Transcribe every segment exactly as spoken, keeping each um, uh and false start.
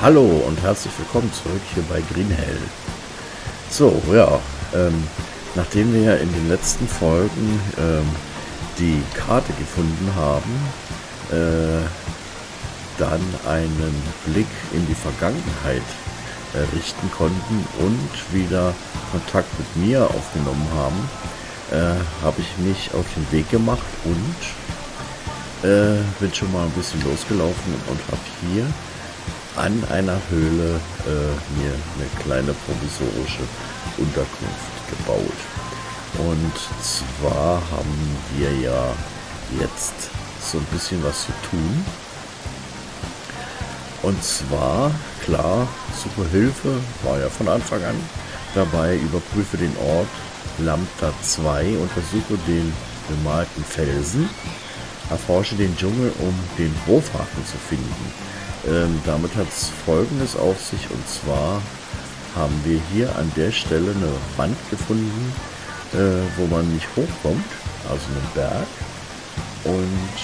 Hallo und herzlich willkommen zurück hier bei Greenhell. So, ja, ähm, nachdem wir ja in den letzten Folgen ähm, die Karte gefunden haben, äh, dann einen Blick in die Vergangenheit äh, richten konnten und wieder Kontakt mit mir aufgenommen haben, äh, habe ich mich auf den Weg gemacht und äh, bin schon mal ein bisschen losgelaufen und habe hier an einer Höhle äh, mir eine kleine provisorische Unterkunft gebaut. Und zwar haben wir ja jetzt so ein bisschen was zu tun. Und zwar, klar, suche Hilfe, war ja von Anfang an dabei, überprüfe den Ort Lambda zwei, untersuche den bemalten Felsen, erforsche den Dschungel, um den Wurfhaken zu finden. Ähm, damit hat es Folgendes auf sich, und zwar haben wir hier an der Stelle eine Wand gefunden, äh, wo man nicht hochkommt, also einen Berg, und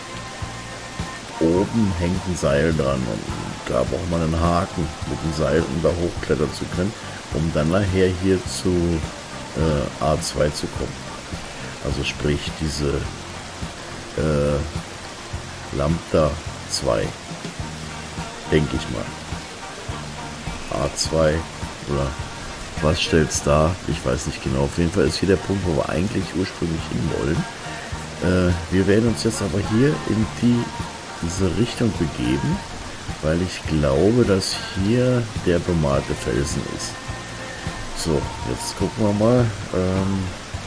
oben hängt ein Seil dran und da braucht man einen Haken mit dem Seil, um da hochklettern zu können, um dann nachher hier zu äh, A zwei zu kommen. Also sprich diese äh, Lambda zwei. Denke ich mal. A zwei oder was stellt's da? Ich weiß nicht genau. Auf jeden Fall ist hier der Punkt, wo wir eigentlich ursprünglich hin wollen. Äh, wir werden uns jetzt aber hier in die, diese Richtung begeben, weil ich glaube, dass hier der bemalte Felsen ist. So, jetzt gucken wir mal. Ähm,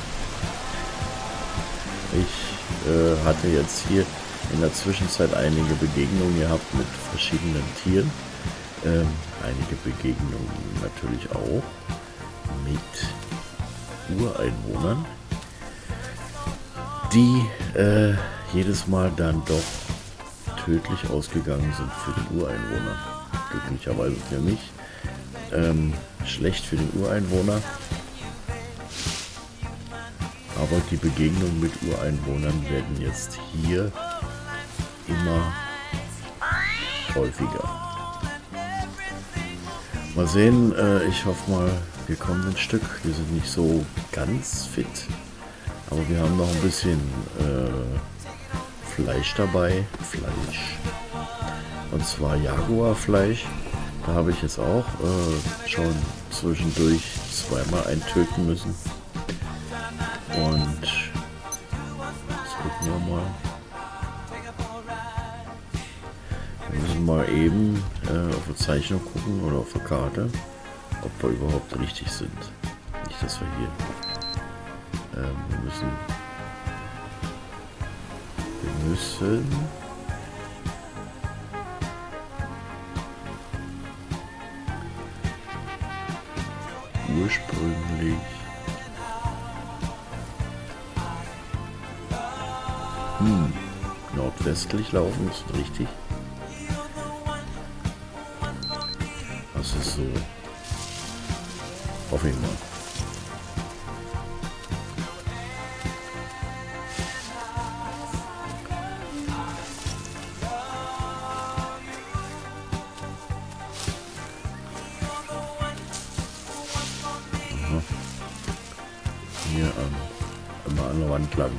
ich äh, hatte jetzt hier in der Zwischenzeit einige Begegnungen gehabt mit verschiedenen Tieren. Ähm, einige Begegnungen natürlich auch mit Ureinwohnern, die äh, jedes Mal dann doch tödlich ausgegangen sind für den Ureinwohner. Glücklicherweise für mich. Ähm, schlecht für den Ureinwohner. Aber die Begegnungen mit Ureinwohnern werden jetzt hier immer häufiger. Mal sehen, äh, ich hoffe mal, wir kommen ein Stück. Wir sind nicht so ganz fit, aber wir haben noch ein bisschen äh, Fleisch dabei. Fleisch. Und zwar Jaguarfleisch. Da habe ich jetzt auch äh, schon zwischendurch zweimal eintöten müssen. Und jetzt gucken wir mal. Wir müssen mal eben äh, auf die Zeichnung gucken oder auf der Karte, ob wir überhaupt richtig sind. Nicht, dass wir hier. Ähm, wir müssen. Wir müssen. Ursprünglich. Hm, nordwestlich laufen ist richtig. Das ist so. Hoffe ich mal. Aha. Hier an, immer an der Wand lang.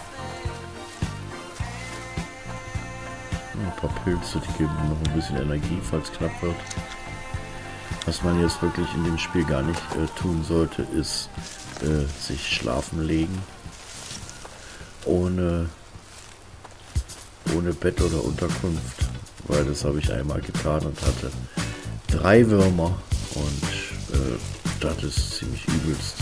Ein paar Pilze, die geben noch ein bisschen Energie, falls es knapp wird. Was man jetzt wirklich in dem Spiel gar nicht äh, tun sollte, ist äh, sich schlafen legen. Ohne, ohne Bett oder Unterkunft. Weil das habe ich einmal getan und hatte drei Würmer. Und äh, das ist ziemlich übelst.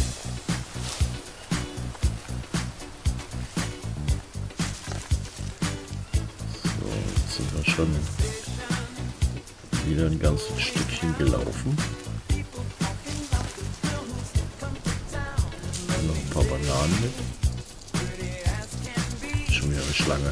So, jetzt sind wir schon wieder ein ganzes Stückchen gelaufen. Noch ein paar Bananen mit. Schon wieder eine Schlange.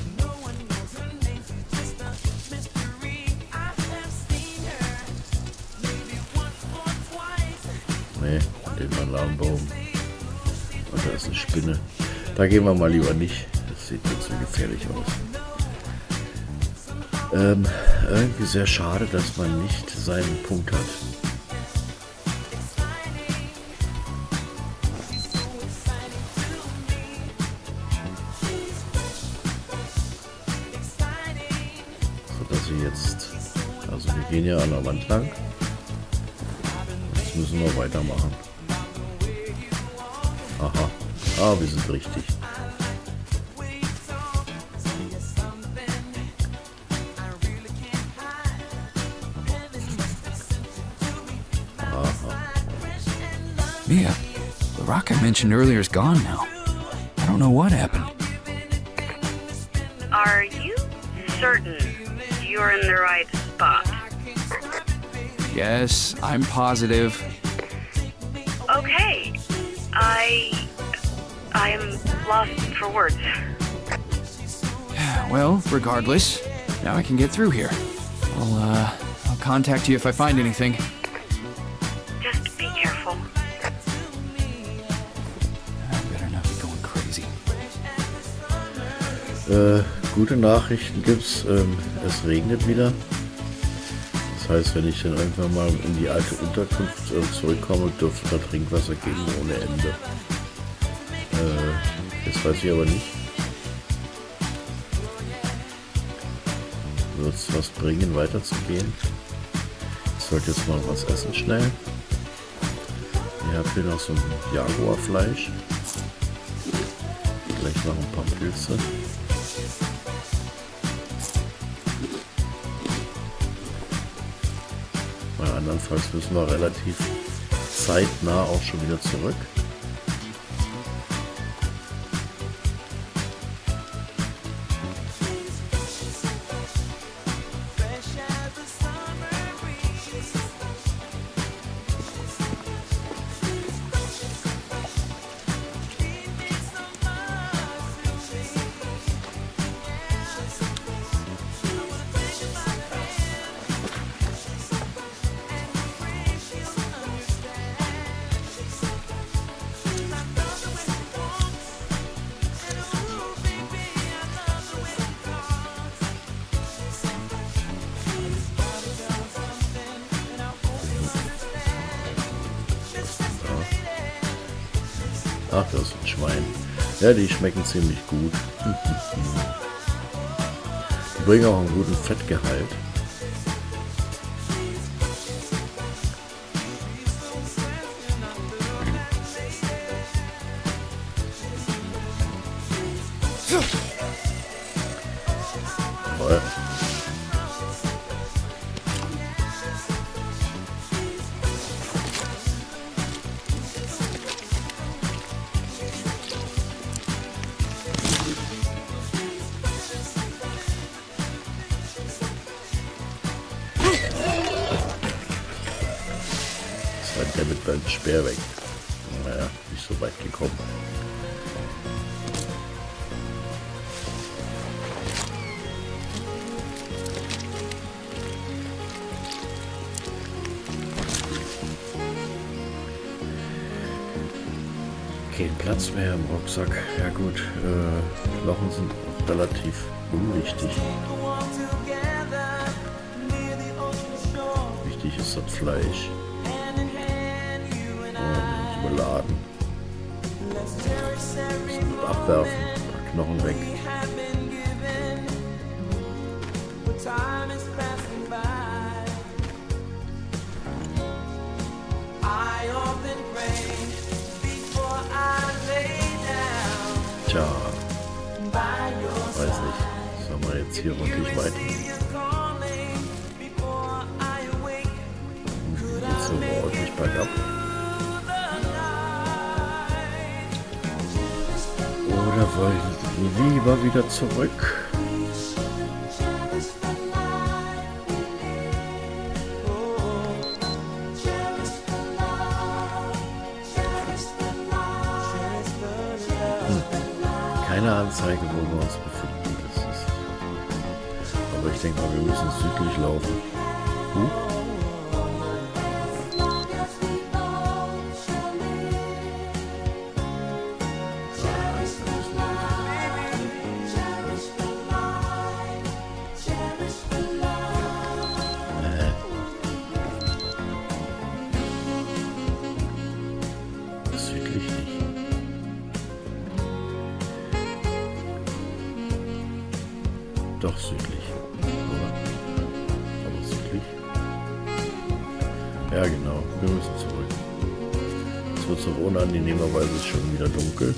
Ne, den Bananenbaum. Und da ist eine Spinne. Da gehen wir mal lieber nicht. Das sieht jetzt so gefährlich aus. Ähm, irgendwie sehr schade, dass man nicht seinen Punkt hat. Sodass sie jetzt, also wir gehen ja an der Wand lang. Jetzt müssen wir weitermachen. Aha, ah, wir sind richtig. Mia, the rock I mentioned earlier is gone now. I don't know what happened. Are you certain you're in the right spot? Yes, I'm positive. Okay. I... I am lost for words. Well, regardless, now I can get through here. I'll, uh, I'll contact you if I find anything. Just be careful. Äh, gute Nachrichten gibt's. Ähm, es regnet wieder. Das heißt, wenn ich dann irgendwann mal in die alte Unterkunft äh, zurückkomme, dürfte da Trinkwasser geben ohne Ende. Äh, jetzt weiß ich aber nicht. Wird es was bringen, weiterzugehen? Ich sollte jetzt mal was essen schnell. Ich habe hier noch so ein Jaguarfleisch. Vielleicht noch ein paar Pilze. Weil andernfalls müssen wir relativ zeitnah auch schon wieder zurück. Ach, das ist ein Schwein. Ja, die schmecken ziemlich gut. Die bringen auch einen guten Fettgehalt. Toll. Der mit seinem Speer weg. Naja, nicht so weit gekommen. Kein Platz mehr im Rucksack. Ja gut, äh, Knochen sind auch relativ unwichtig. Wichtig ist das Fleisch. Überladen. Abwerfen, ein paar Knochen weg. Tja, weiß nicht. Sollen wir jetzt hier wirklich weiter? Geht's so ordentlich bergab? Oder wollen wir lieber wieder zurück? Hm. Keine Anzeige, wo wir uns befinden. Das ist, aber ich denke mal, wir müssen südlich laufen. Huh? doch südlich, oder? Aber südlich? Ja, genau. Wir müssen zurück. Es wird so unangenehmerweise schon wieder dunkel.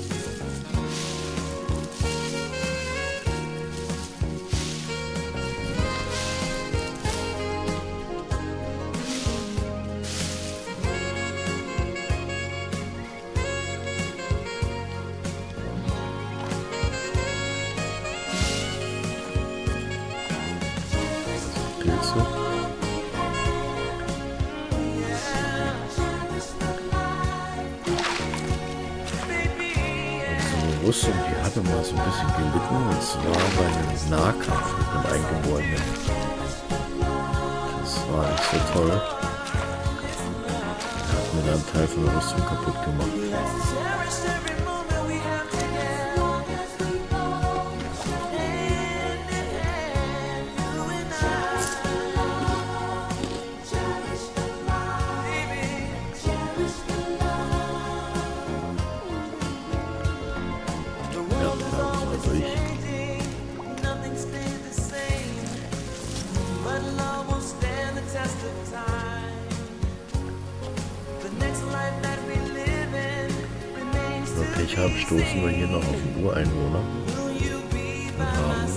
Pilze. Rüstung, die hatte mal so ein bisschen gelitten, und zwar bei einem Nahkampf mit einem Eingeborenen. Das war nicht so toll. Er hat mir dann einen Teil von der Rüstung kaputt gemacht. Ich habe, stoßen wir hier noch auf den Ureinwohner und haben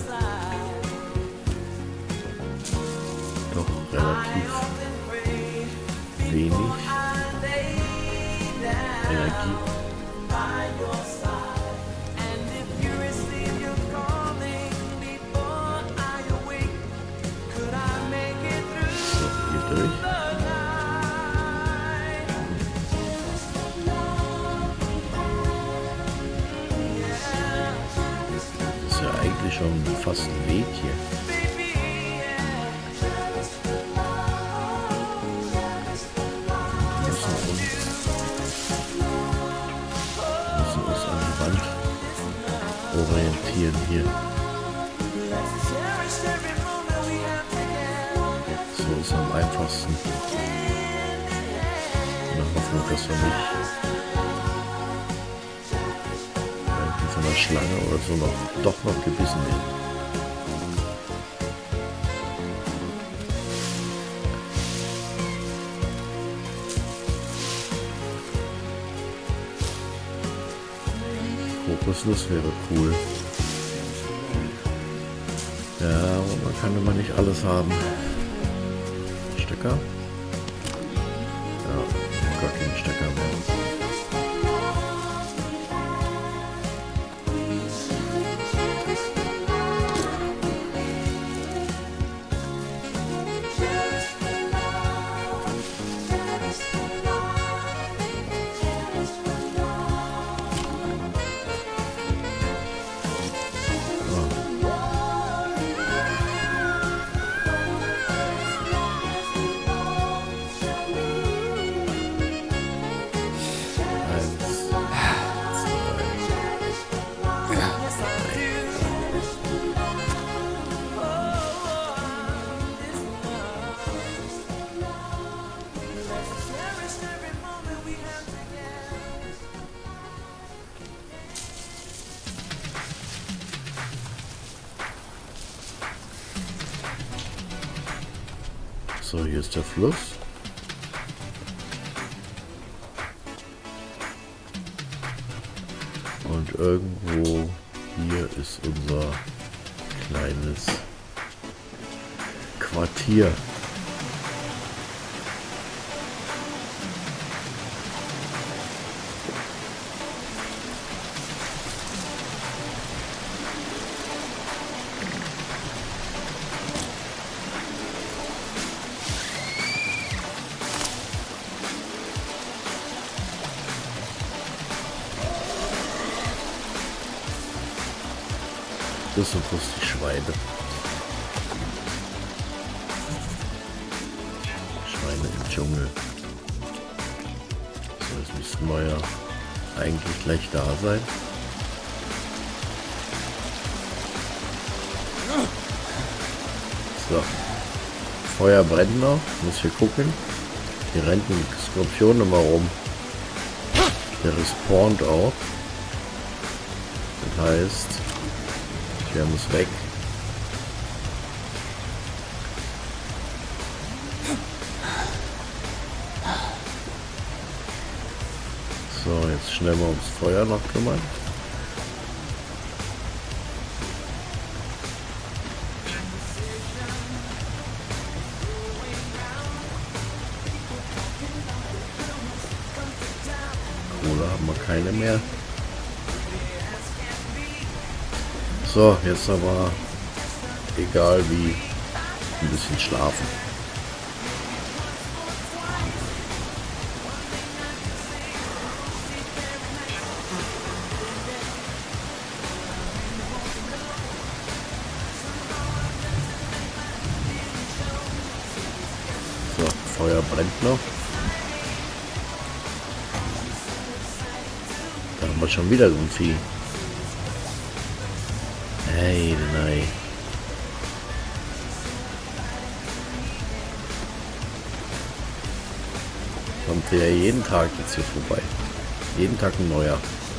doch relativ wenig Energie. So, hier durch. Schon fast ein Weg hier. Wir müssen uns, müssen uns an die Wand orientieren hier. So ist am einfachsten. In der Hoffnung, dass wir nicht von der Schlange oder so noch doch noch gebissen werden. Kokosnuss wäre cool. Ja, aber man kann immer nicht alles haben. Stecker? Ja, gar keinen Stecker mehr. So, hier ist der Fluss. Und irgendwo hier ist unser kleines Quartier. Das sind bloß die Schweine. Schweine im Dschungel. So, jetzt müssten wir ja eigentlich gleich da sein. So. Feuer brennt noch. Muss hier gucken. Hier rennt ein Skorpion immer rum. Der respawnt auch. Das heißt, der muss weg. uns schnell mal ums Feuer noch kümmern. Kohle haben wir keine mehr. So, jetzt aber, egal wie, ein bisschen schlafen. So, Feuer brennt noch. Da haben wir schon wieder so ein Vieh. Hey, nein. Kommt ja jeden Tag jetzt hier vorbei. Jeden Tag ein neuer.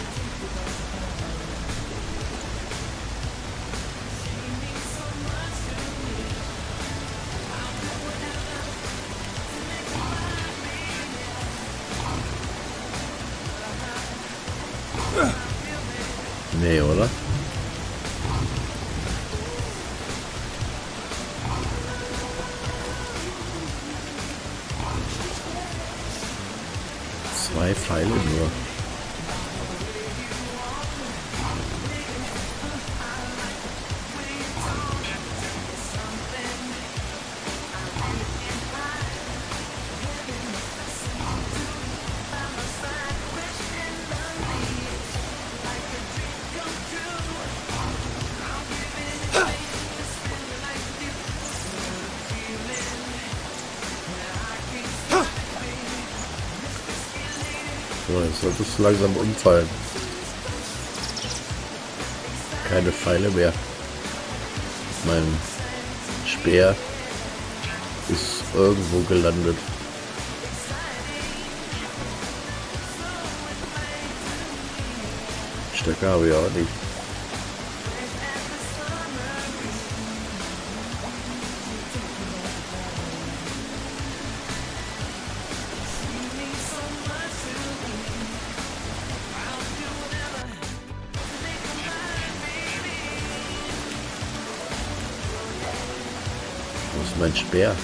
Nee, oder? Zwei Pfeile nur. So, jetzt solltest du langsam umfallen. Keine Pfeile mehr. Mein Speer ist irgendwo gelandet. Stöcke habe ich auch nicht. Wo ist mein Speer?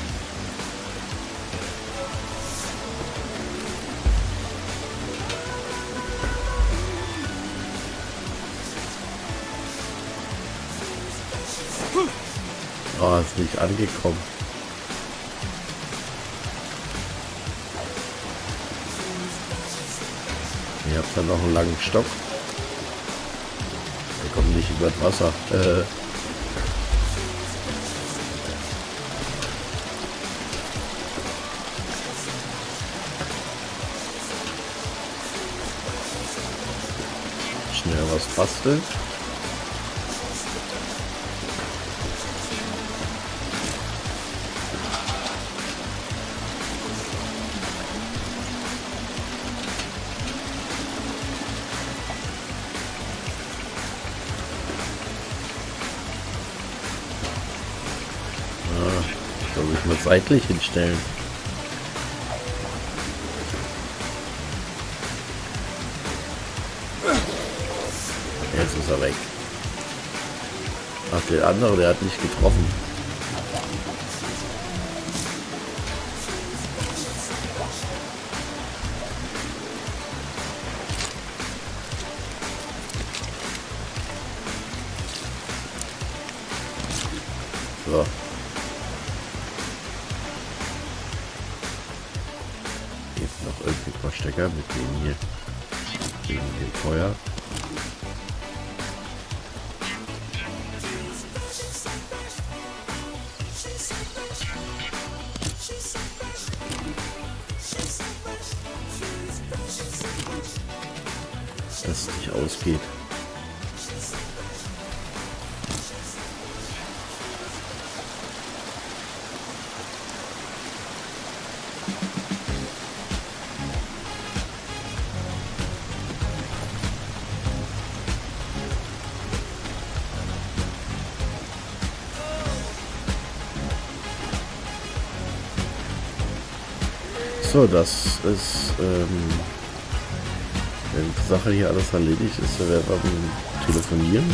Oh, ist nicht angekommen. Ihr habt dann noch einen langen Stock. Der kommt nicht über das Wasser. Äh. Schnell was basteln. Soll ich mal seitlich hinstellen? Jetzt ist er weg. Ach, der andere, der hat nicht getroffen. So. Jetzt noch irgendwie ein paar Stecker mitnehmen hier. Wegen dem Feuer. Dass es nicht ausgeht. So, das ist ähm, wenn die Sache hier alles erledigt ist, dann werden wir telefonieren.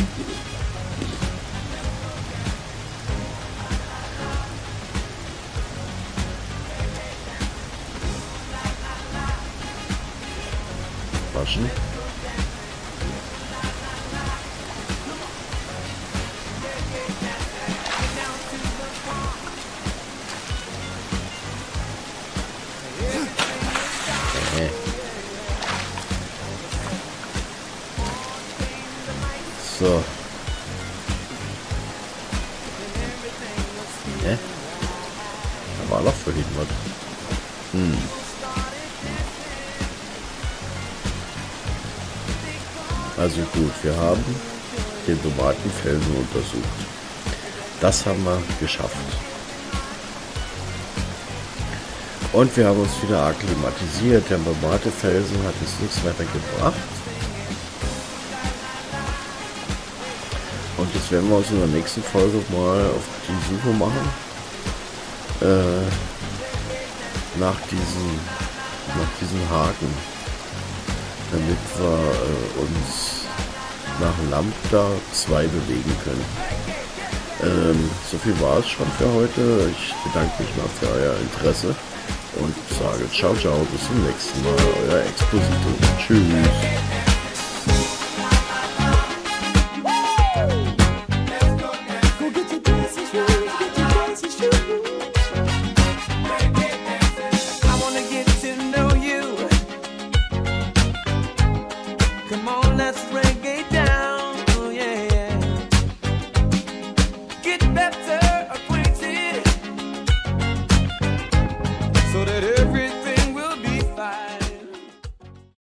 Waschen. Okay. So. Hä? Da war doch vorhin was. Hm. Also gut, wir haben den Tomatenfelsen untersucht. Das haben wir geschafft. Und wir haben uns wieder akklimatisiert. Der Tomatenfelsen hat uns nichts weiter gebracht. Und jetzt werden wir uns in der nächsten Folge mal auf die Suche machen. Äh, nach diesen, nach diesen Haken. Damit wir äh, uns nach Lambda zwei bewegen können. Ähm, so viel war es schon für heute. Ich bedanke mich mal für euer Interesse und sage ciao, ciao, bis zum nächsten Mal. Euer Exposito. Tschüss.